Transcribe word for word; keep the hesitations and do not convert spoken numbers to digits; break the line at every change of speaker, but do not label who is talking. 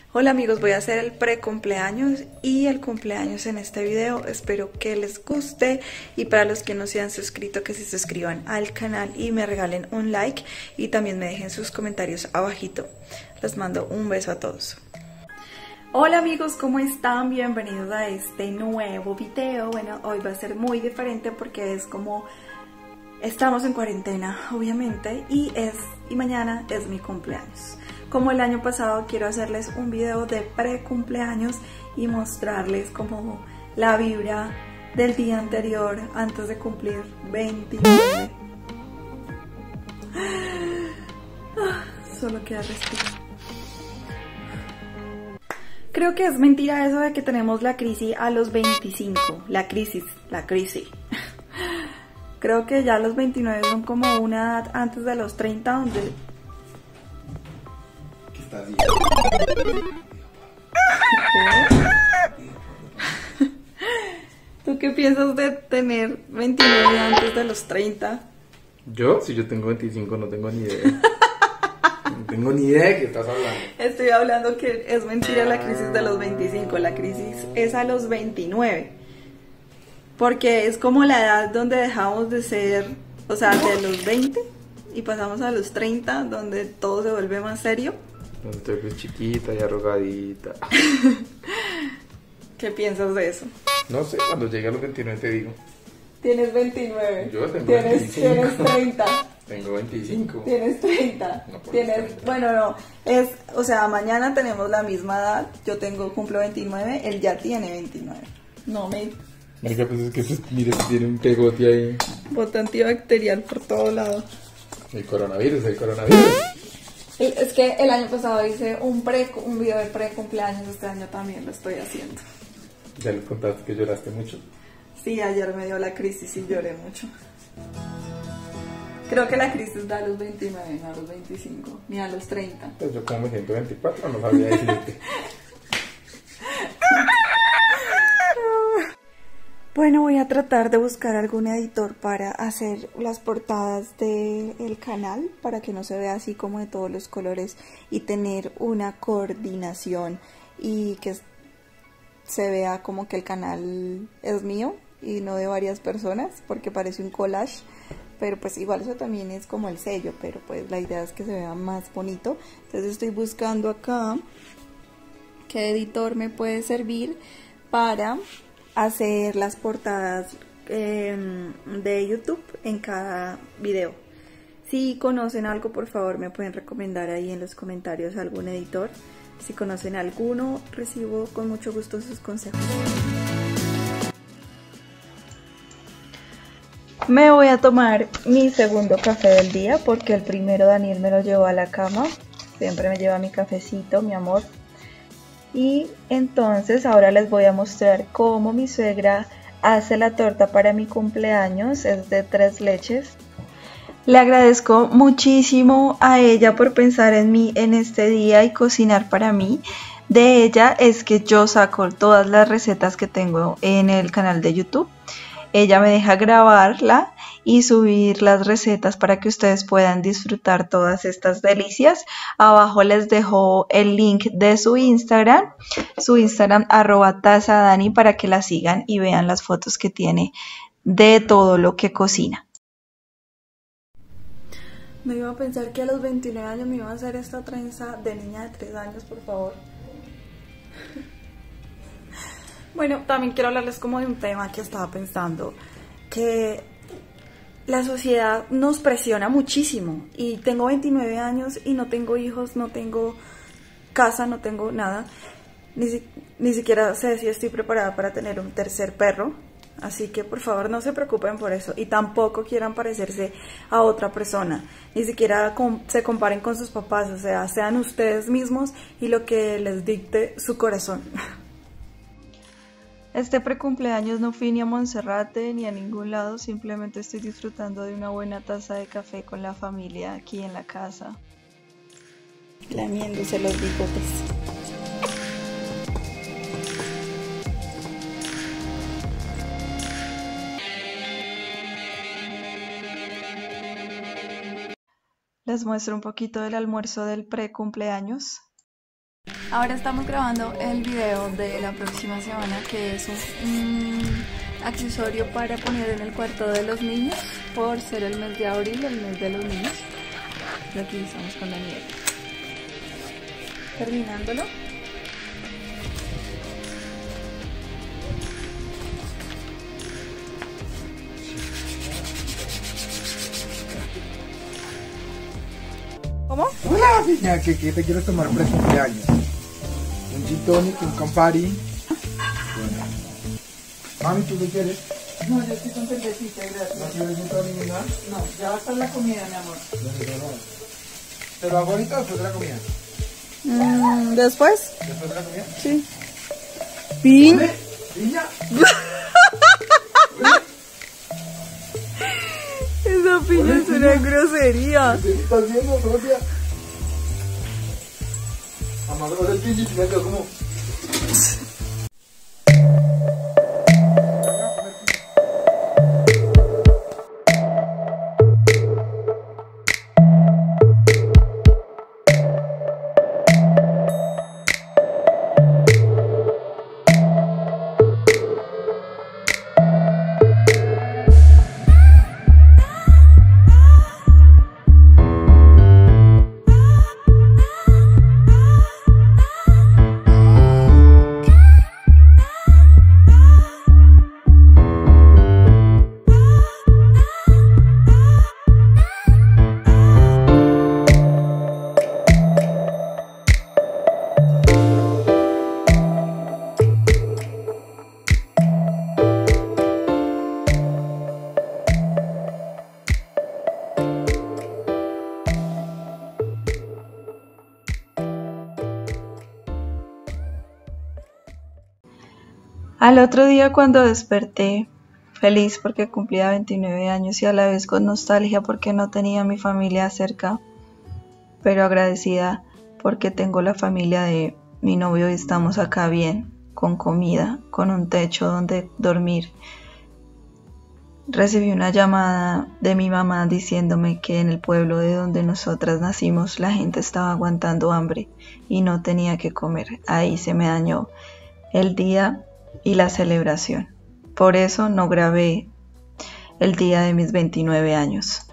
Hola amigos, voy a hacer el pre-cumpleaños y el cumpleaños en este video. Espero que les guste y para los que no se han suscrito, que se suscriban al canal y me regalen un like y también me dejen sus comentarios abajito. Les mando un beso a todos. Hola amigos, ¿cómo están? Bienvenidos a este nuevo video. Bueno, hoy va a ser muy diferente porque es como... estamos en cuarentena, obviamente, y, es, y mañana es mi cumpleaños. Como el año pasado, quiero hacerles un video de pre-cumpleaños y mostrarles como la vibra del día anterior antes de cumplir veintinueve. Solo queda respirar. Creo que es mentira eso de que tenemos la crisis a los veinticinco. La crisis, la crisis. Creo que ya los veintinueve son como una edad antes de los treinta donde...
¿Qué estás diciendo?
¿Tú qué piensas de tener veintinueve antes de los treinta?
Yo, si yo tengo veinticinco, no tengo ni idea. No tengo ni idea de qué estás hablando.
Estoy hablando que es mentira la crisis de los veinticinco, la crisis es a los veintinueve. Porque es como la edad donde dejamos de ser, o sea, de los veinte y pasamos a los treinta, donde todo se vuelve más serio.
Donde estoy pues chiquita y arrugadita.
¿Qué piensas de eso?
No sé, cuando llegue a los veintinueve te digo.
Tienes veintinueve.
Yo tengo
¿Tienes,
veinticinco.
Tienes treinta.
Tengo veinticinco.
Tienes treinta.
No, por
Tienes,
treinta.
bueno, no, es, o sea, mañana tenemos la misma edad. Yo tengo, cumplo veintinueve, él ya tiene veintinueve. No me...
Marica, pues es que pues, mire, tiene un pegote ahí.
Bote antibacterial por todo lado.
El coronavirus, el coronavirus.
Es que el año pasado hice un pre, un video de pre-cumpleaños, este año también lo estoy haciendo.
Ya le contaste que lloraste mucho.
Sí, ayer me dio la crisis y lloré mucho. Creo que la crisis da a los veintinueve, no a los veinticinco, ni a los treinta.
Pues yo como me siento veinticuatro, no sabría decirte.
Bueno, voy a tratar de buscar algún editor para hacer las portadas del canal, para que no se vea así como de todos los colores y tener una coordinación y que se vea como que el canal es mío y no de varias personas, porque parece un collage, pero pues igual eso también es como el sello, pero pues la idea es que se vea más bonito. Entonces estoy buscando acá qué editor me puede servir para hacer las portadas eh, de YouTube en cada video. Si conocen algo, por favor me pueden recomendar ahí en los comentarios algún editor. Si conocen alguno, recibo con mucho gusto sus consejos. Me voy a tomar mi segundo café del día porque el primero Daniel me lo llevó a la cama. Siempre me lleva mi cafecito, mi amor. Y entonces ahora les voy a mostrar cómo mi suegra hace la torta para mi cumpleaños. Es de tres leches. Le agradezco muchísimo a ella por pensar en mí en este día y cocinar para mí. De ella es que yo saco todas las recetas que tengo en el canal de YouTube. Ella me deja grabarla y subir las recetas para que ustedes puedan disfrutar todas estas delicias. Abajo les dejo el link de su Instagram, su Instagram arroba tazadani, para que la sigan y vean las fotos que tiene de todo lo que cocina. No iba a pensar que a los veintinueve años me iba a hacer esta trenza de niña de tres años, por favor. Bueno, también quiero hablarles como de un tema que estaba pensando, que la sociedad nos presiona muchísimo y tengo veintinueve años y no tengo hijos, no tengo casa, no tengo nada, ni, si, ni siquiera sé si estoy preparada para tener un tercer perro, así que por favor no se preocupen por eso y tampoco quieran parecerse a otra persona, ni siquiera com se comparen con sus papás, o sea, sean ustedes mismos y lo que les dicte su corazón. Este precumpleaños no fui ni a Monserrate ni a ningún lado, simplemente estoy disfrutando de una buena taza de café con la familia aquí en la casa. Lamiéndose los bigotes. Les muestro un poquito del almuerzo del precumpleaños. Ahora estamos grabando el video de la próxima semana, que es un, un accesorio para poner en el cuarto de los niños, por ser el mes de abril, el mes de los niños. Y aquí estamos con Daniel terminándolo. ¿Cómo?
Hola, niña, ¿qué, qué te quieres tomar para el cumpleaños? Un gin tonic, un Campari. Bueno. Mami, ¿tú qué quieres?
No, yo estoy con cervecita, gracias.
¿No quieres gin tonic ni nada?
No, ya va a estar la comida, mi amor.
No, no, no. ¿Te lo hago ahorita o después de la comida?
Mm, ¿Después?
¿Después de la comida?
Sí. ¿Pin?
¿Ole? ¿Niña?
Esa piña es una grosería.
¿Qué estás viendo, Sofía? Amador el pinche y me quedo como...
Al otro día, cuando desperté, feliz porque cumplía veintinueve años y a la vez con nostalgia porque no tenía a mi familia cerca, pero agradecida porque tengo la familia de mi novio y estamos acá bien, con comida, con un techo donde dormir. Recibí una llamada de mi mamá diciéndome que en el pueblo de donde nosotras nacimos la gente estaba aguantando hambre y no tenía que comer. Ahí se me dañó el día y la celebración. Por eso no grabé el día de mis veintinueve años.